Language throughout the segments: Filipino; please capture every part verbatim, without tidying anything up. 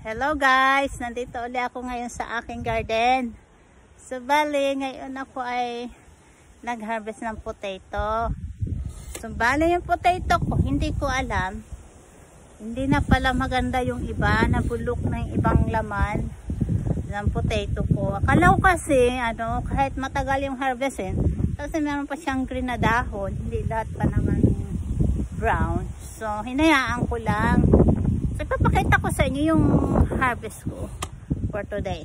Hello guys, nandito ulit ako ngayon sa aking garden. So bali, ngayon ako ay nag-harvest ng potato. So bali yung potato ko, hindi ko alam. Hindi na pala maganda yung iba, nabulok na yung ibang laman ng potato ko. Akala ko kasi, ano, kahit matagal yung harvestin, kasi meron pa siyang green na dahon, hindi lahat pa naman brown. So hinayaan ko lang. So, ipapakita ko sa inyo yung harvest ko for today.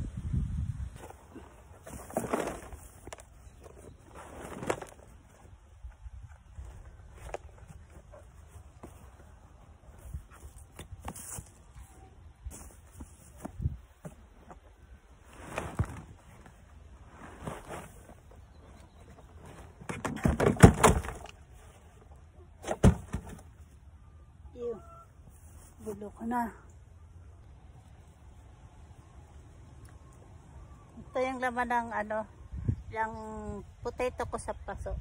Ew. Bulo ko na. Ito yung laman ng ano, yung potato ko sa paso.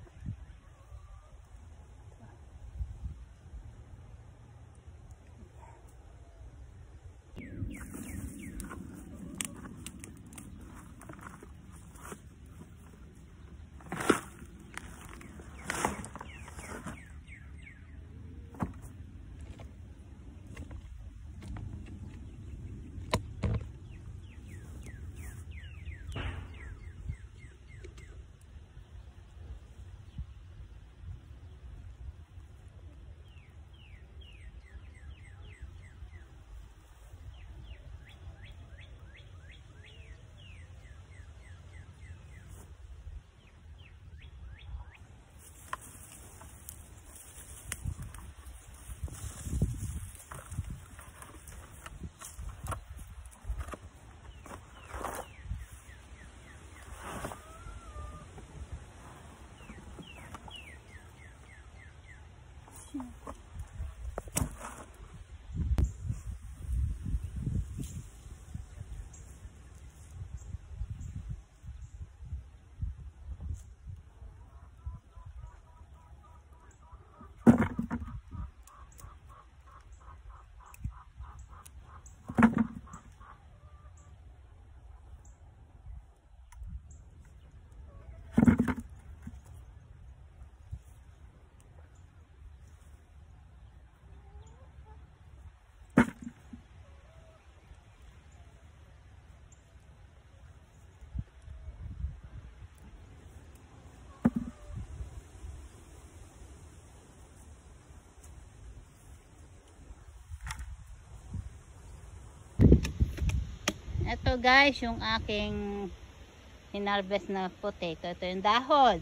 Ito guys, yung aking hinarvest na potato. Ito yung dahon.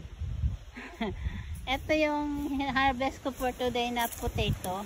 Ito yung harvest ko for today na potato.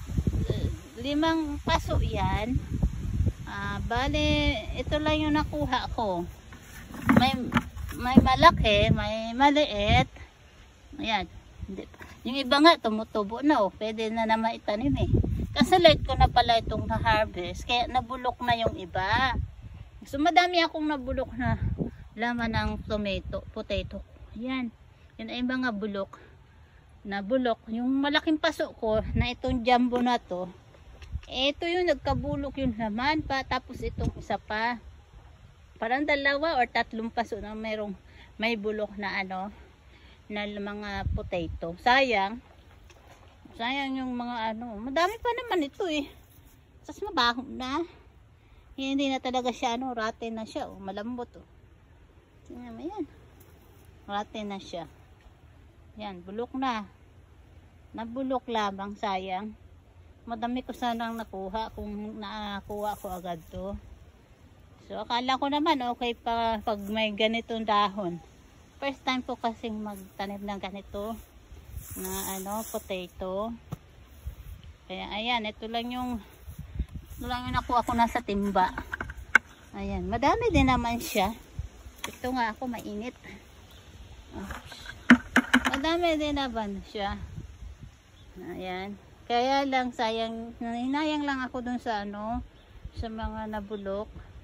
Limang paso yan. Uh, bali, ito lang yung nakuha ko. May, may malaki, may maliit. Ayan. Yung iba nga, tumutubo na. Oh. Pwede na naman itanim eh. Kasi late ko na pala itong na-harvest. Kaya nabulok na yung iba. So madami akong nabulok na laman ng tomato, potato. Ayan. Yan ay mga bulok. Nabulok. Yung malaking paso ko na itong jumbo na to. Ito yung nagkabulok yung laman pa. Tapos itong isa pa. Parang dalawa or tatlong paso na mayroong may bulok na ano. Na mga potato. Sayang. Sayang yung mga ano. Madami pa naman ito eh. Tapos mabaho na. Hindi na talaga siya ano, rate na siya, oh, malambot oh. Tingnan mo yan. Rate na siya. Yan, bulok na. Nabulok lamang, sayang. Madami ko sanang nakuha kung nakakuha ko agad to. So akala ko naman okay pa pag may ganitong dahon. First time ko kasing magtanim ng ganito na ano, potato. Kaya ayan, ito lang yung ito lang yung nakuha ko nasa timba. Ayan, madami din naman siya. Ito nga ako, mainit. Oops. Madami din naman siya. Ayan. Kaya lang, sayang, hinayang lang ako dun sa ano, sa mga nabulok.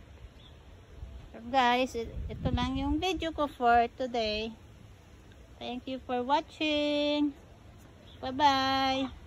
So guys, ito lang yung video ko for today. Thank you for watching. Bye-bye.